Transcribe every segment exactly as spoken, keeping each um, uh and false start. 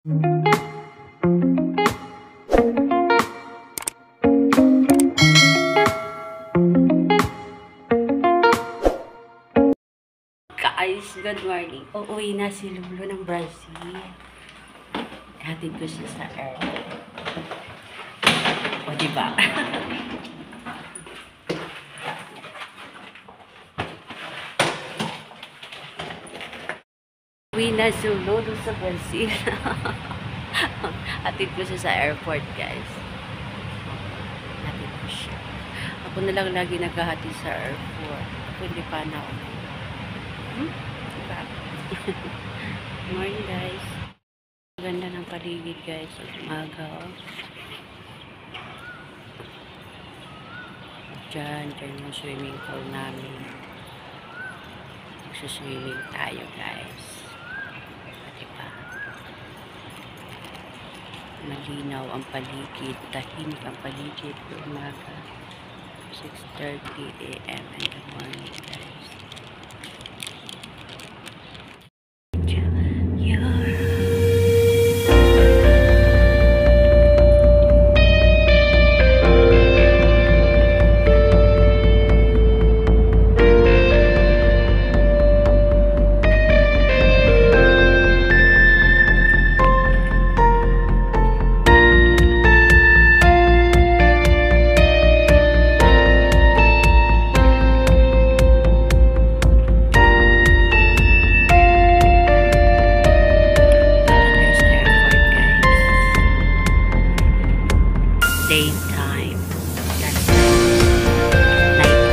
Guys, good morning. Uuwi na si Lolo ng Brazil. Hatid ko siya sa airport. O, diba? Uwi na si Lolo sa Brazil. Hatid ko siya sa airport, guys. Hatid ko siya. Ako na lang lagi naghahatid sa airport. Ako hindi pa na ako. Hmm? Diba? Morning, guys. Ganda ng paligid, guys. Umaga, oh. Diyan, diyan yung swimming pool namin. Magsuswimming tayo, guys. Diba? Malinaw ang paligid. Tahimik ang paligid. Umaga. six thirty a m in the morning, guys. Daytime. That's night.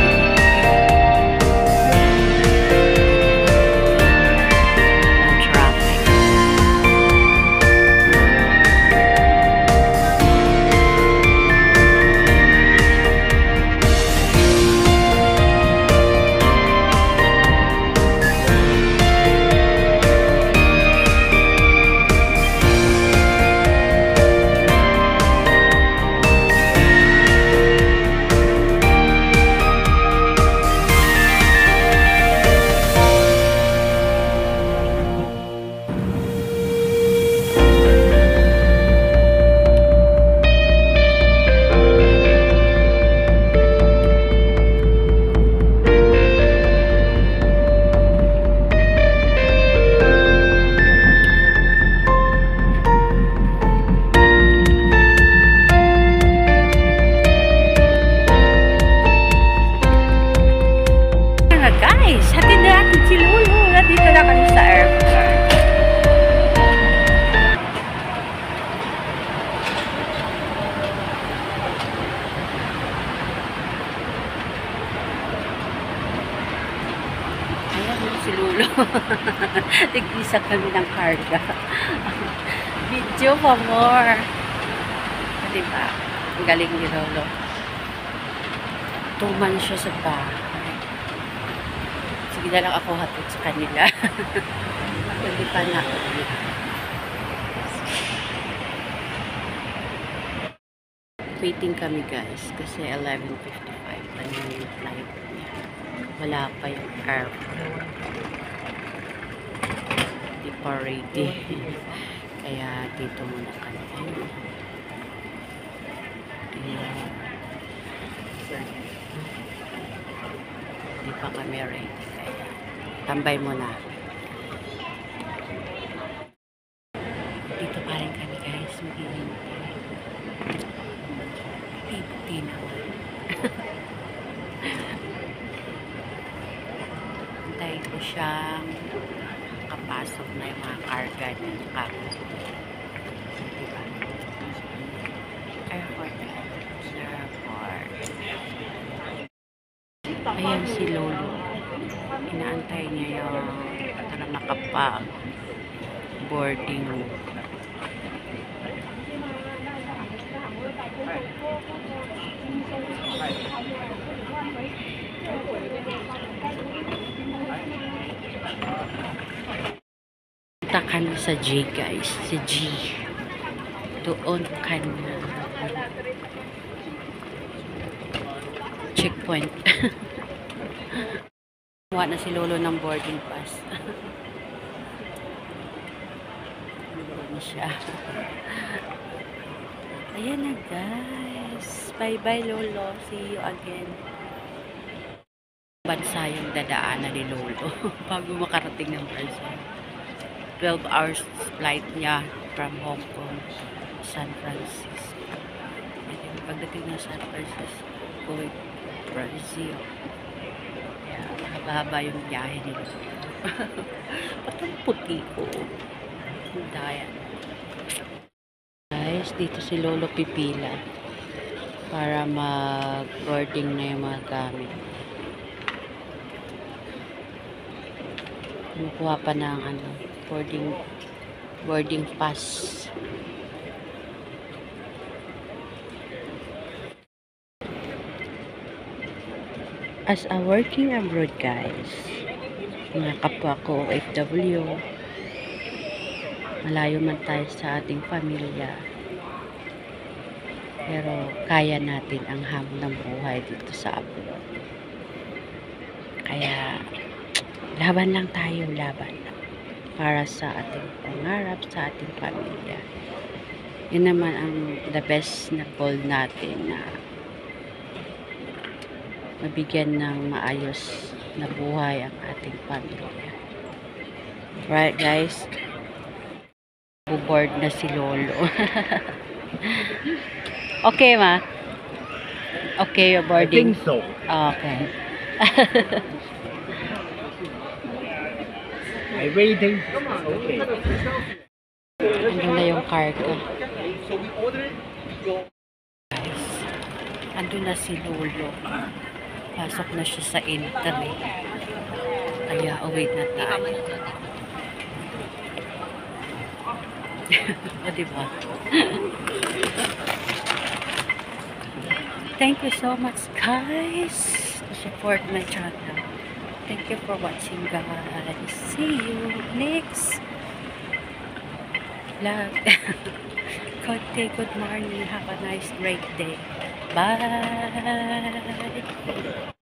Traffic. Guys, hatid na natin si Lolo. Nandito na kami sa airport. Ayan si Lolo. Nag-isa kami ng karga. Video pa more. Diba? Ang galing ni Lolo. Tuman siya sa bahay. Sige na lang ako hatid sa kanila. Hindi pa na. Waiting kami, guys. Kasi eleven fifty-five pa na yung flight niya. Wala pa yung airport. Hindi pa ready. Kaya dito muna kami. Ayan. Hindi pa kami ready. Kaya tambay muna. Dito pa rin kami, guys. Mag-iintay. Hindi naman. Hintayin ko siyang kapasok na yung mga karga niya. Cargo. Diba? Airport. Airport. Ayan si Lolo. Inaantay niya yung para makapag-boarding. Punta kami sa G, guys. Sa G. Doon ka na. Checkpoint. Kuha na si Lolo ng boarding pass. na siya. Ayan na guys. Bye-bye Lolo. See you again. Bansa yung dadaanan ni Lolo bago makarating ng bansa. twelve hours flight niya from Hong Kong to San Francisco. And pagdating ng San Francisco, Kuwait, Brazil. Kaya haba-haba yung biyahe ni Lolo. Patang puti ko. Daya. Guys, dito si Lolo pipila para mag-boarding na yung mga gamit. Kumukuha pa ng ano, boarding boarding pass. As a working abroad guys, mga kapwa ko O F W, malayo man tayo sa ating pamilya, pero kaya natin ang hamon ng buhay dito sa abroad. Kaya laban lang tayo, laban lang para sa ating pangarap, sa ating pamilya. Yun naman ang the best na goal natin, na mabigyan ng maayos na buhay ang ating pamilya. Right guys, board na si Lolo. Okay ma? Okay your boarding? I think so. Okay. I really think okay. Ano na yung cargo? So we order it. Go. Guys, ando na si Lolo. Pasok na siya sa entry. Kaya await na tayo. O diba? Thank you so much guys to support my channel. Thank you for watching guys. See you next vlog. Good day, good morning. Have a nice great day. Bye.